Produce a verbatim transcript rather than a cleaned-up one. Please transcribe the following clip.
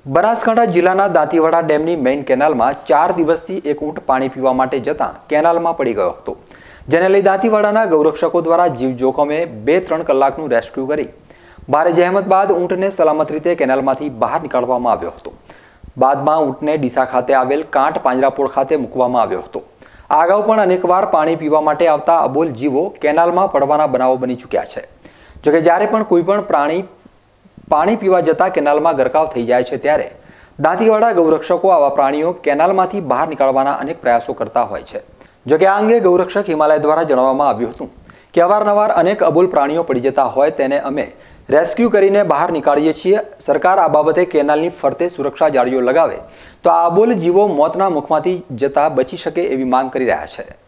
બનાસકાંઠા જિલ્લાના દાંતીવાડા ડેમની મેઇન કેનાલમાં ચાર દિવસથી એક ઊંટ પાણી પીવા માટે જતા કેનાલમાં પડી ગયો હતો, જેને લઈ દાંતીવાડાના ગૌરક્ષકો દ્વારા જીવ જોખમે બે ત્રણ કલાકનું રેસ્ક્યુ કરી ભારે જહેમત બાદ ઊંટને સલામત રીતે કેનાલમાંથી બહાર નીકાળવામાં આવ્યો હતો। બાદમાં ઊંટને ડીસા ખાતે આવેલ કાંટ પાંજરાપોળ ખાતે મૂકવામાં આવ્યો હતો। આ અગાઉ પણ અનેકવાર પાણી પીવા માટે આવતા અબોલ જીવો કેનાલમાં પડવાના બનાવો બની ચૂક્યા છે। જોકે જ્યારે પણ કોઈ પણ પ્રાણી પાણી પીવા જતા કેનાલમાં ગરકાવ થઈ જાય છે ત્યારે દાંતીવાડા ગૌરક્ષકો આવા પ્રાણીઓ કેનાલમાંથી બહાર નીકાળવાના અનેક પ્રયાસો કરતા હોય છે। જોકે આ અંગે ગૌરક્ષક હિમાલય દ્વારા જણાવવામાં આવ્યું હતું કે અવારનવાર અનેક અબોલ પ્રાણીઓ પડી જતા હોય તેને અમે રેસ્ક્યુ કરીને બહાર નીકાળીએ છીએ। સરકાર આ બાબતે કેનાલની ફરતે સુરક્ષા જાળીઓ લગાવે તો આ અબોલ જીવો મોતના મુખમાંથી જતા બચી શકે એવી માંગ કરી રહ્યા છે।